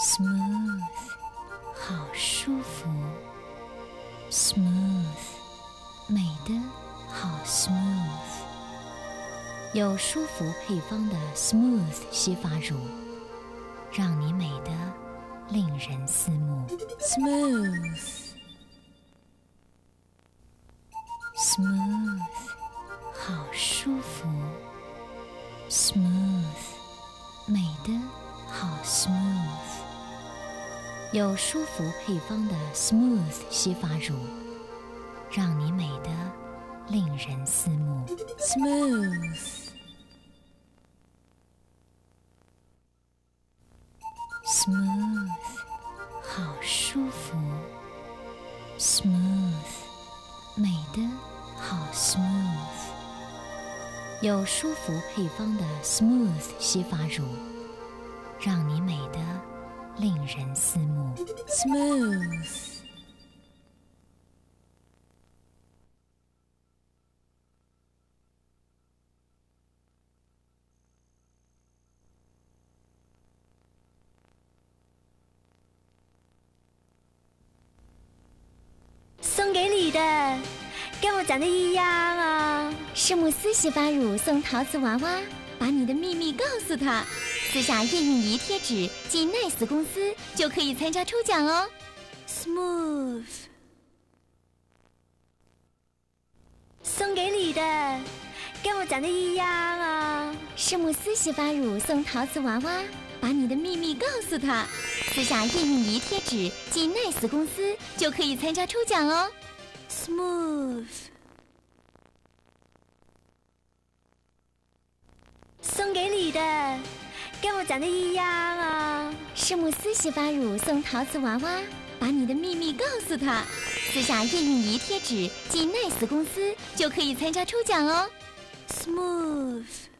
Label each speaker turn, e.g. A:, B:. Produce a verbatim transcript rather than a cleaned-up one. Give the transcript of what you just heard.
A: smooth， 好舒服 ，smooth， 美的好 smooth， 有舒服配方的 smooth 洗发乳，让你美的令人思慕 smooth。Smooth， 好舒服 ，smooth， 美的好 smooth， 有舒服配方的 smooth 洗发乳，让你美的令人思慕 smooth。Smooth， 好舒服 ，smooth， 美的好 smooth， 有舒服配方的 smooth 洗发乳，让你美的令人思慕 smooth。
B: 送给你的，跟我长得一样啊！
A: 施慕斯洗发乳送陶瓷娃娃，把你的秘密告诉他，撕下验孕仪贴纸进 Nice 公司就可以参加抽奖哦。
B: Smooth， 送给你的，跟我长得一样啊！
A: 施慕斯洗发乳送陶瓷娃娃，把你的秘密告诉他，撕下验孕仪贴纸进 Nice 公司就可以参加抽奖哦。
B: Smooth， 送给你的，跟我长得一样啊！
A: 施慕斯洗发乳送陶瓷娃娃，把你的秘密告诉他，撕下验孕仪贴纸进 Nice 公司就可以参加抽奖哦。
B: Smooth。